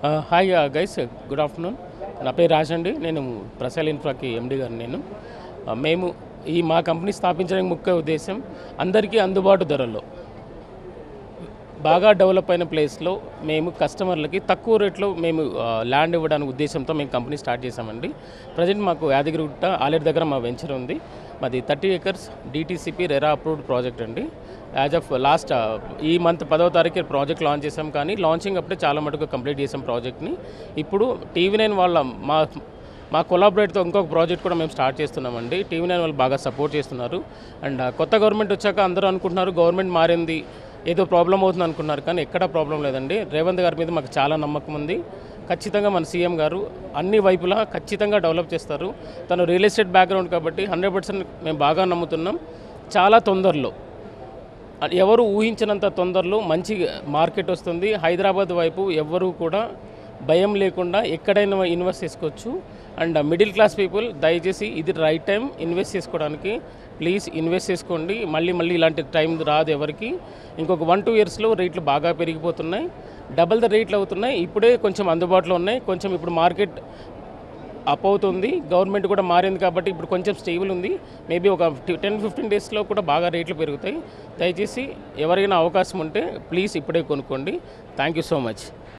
Hi guys, good afternoon. నా పేరు రాజ్ అండి. నేను ప్రసాల్ ఇన్ఫ్రాకి ఎండి గారు. మేము మా కంపెనీ స్థాపించడానికి ముఖ్య ఉద్దేశం అందరికీ అందుబాటు ధరల్లో బాగా డెవలప్ అయిన ప్లేస్లో మేము కస్టమర్లకి తక్కువ రేట్లో మేము ల్యాండ్ ఇవ్వడానికి ఉద్దేశంతో మేము కంపెనీ స్టార్ట్ చేసామండి. ప్రజెంట్ మాకు యాదగిరిగుట్ట ఆలేరు దగ్గర మా వెంచర్ ఉంది. మాది 30 acres DTCP RERA approved project అండి. యాజ్ ఆఫ్ లాస్ట్ ఈ మంత్ 10వ తారీఖు ప్రాజెక్ట్ లాంచ్ చేసాం. కానీ లాంచింగ్ అప్పుడే చాలా మటుకు కంప్లీట్ చేసాం ప్రాజెక్ట్ని. ఇప్పుడు TV9 వాళ్ళ మా కొలాబరేట్తో ఇంకొక ప్రాజెక్ట్ కూడా మేము స్టార్ట్ చేస్తున్నామండి. TV9 వాళ్ళు బాగా సపోర్ట్ చేస్తున్నారు. అండ్ కొత్త గవర్నమెంట్ వచ్చాక అందరూ అనుకుంటున్నారు గవర్నమెంట్ మారింది, ఏదో ప్రాబ్లం అవుతుంది అనుకున్నారు. కానీ ఎక్కడా ప్రాబ్లం లేదండి. రేవంత్ గారి మీద మాకు చాలా నమ్మకం ఉంది. ఖచ్చితంగా మన సీఎం గారు అన్ని వైపులా ఖచ్చితంగా డెవలప్ చేస్తారు. తను రియల్ ఎస్టేట్ బ్యాక్గ్రౌండ్ కాబట్టి 100% మేము బాగా నమ్ముతున్నాం. చాలా తొందరలో, ఎవరు ఊహించినంత తొందరలో మంచి మార్కెట్ వస్తుంది. హైదరాబాద్ వైపు ఎవరు కూడా భయం లేకుండా ఎక్కడైనా ఇన్వెస్ట్ చేసుకోవచ్చు. అండ్ మిడిల్ క్లాస్ పీపుల్ దయచేసి ఇది రైట్ టైం ఇన్వెస్ట్ చేసుకోవడానికి. ప్లీజ్ ఇన్వెస్ట్ చేసుకోండి. మళ్ళీ ఇలాంటి టైం రాదు ఎవరికి. ఇంకొక 1-2 yearsలో రేట్లు బాగా పెరిగిపోతున్నాయి. డబల్ ద రేట్లు అవుతున్నాయి. ఇప్పుడే కొంచెం అందుబాటులో ఉన్నాయి. కొంచెం ఇప్పుడు మార్కెట్ అప్ అవుతుంది. గవర్నమెంట్ కూడా మారింది కాబట్టి ఇప్పుడు కొంచెం స్టేబుల్ ఉంది. మేబీ ఒక 10-15 daysలో కూడా బాగా రేట్లు పెరుగుతాయి. దయచేసి ఎవరైనా అవకాశం ఉంటే ప్లీజ్ ఇప్పుడే కొనుక్కోండి. Thank you so much.